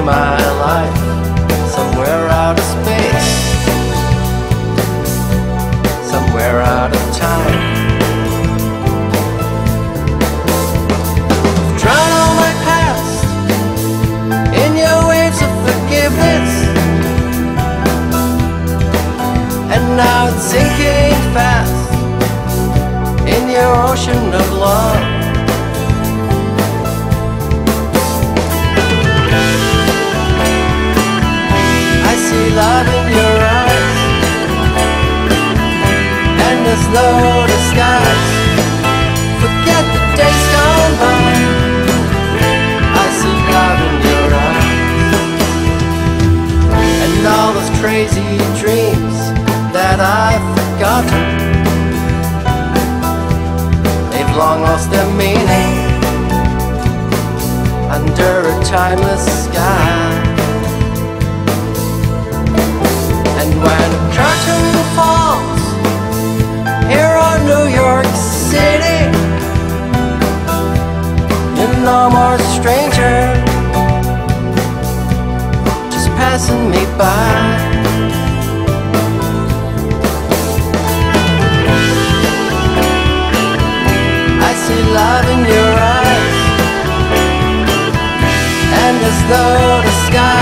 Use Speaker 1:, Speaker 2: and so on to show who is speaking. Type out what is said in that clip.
Speaker 1: into my life, somewhere out of space, somewhere out of time. Drown all my past in your waves of forgiveness, and now it's sinking fast in your ocean of love. I see love in your eyes, and there's no disguise. Forget the days gone by. I see love in your eyes, and all those crazy dreams that I've forgotten, they've long lost their meaning under a timeless sky. And when a curtain falls here on New York City, you're no more a stranger, just passing me by. I see love in your eyes, and there's no disguise.